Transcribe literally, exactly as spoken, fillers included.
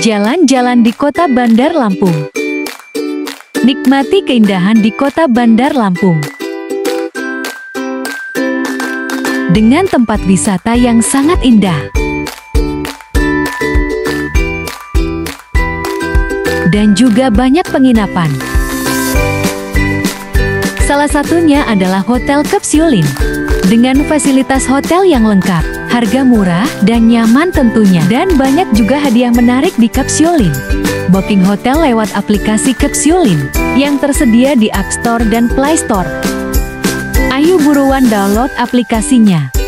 Jalan-jalan di Kota Bandar Lampung. Nikmati keindahan di Kota Bandar Lampung. Dengan tempat wisata yang sangat indah. Dan juga banyak penginapan. Salah satunya adalah Hotel Kapsulin. Dengan fasilitas hotel yang lengkap, harga murah dan nyaman tentunya. Dan banyak juga hadiah menarik di Kapsulin. Booking hotel lewat aplikasi Kapsulin yang tersedia di App Store dan Play Store. Ayo buruan download aplikasinya.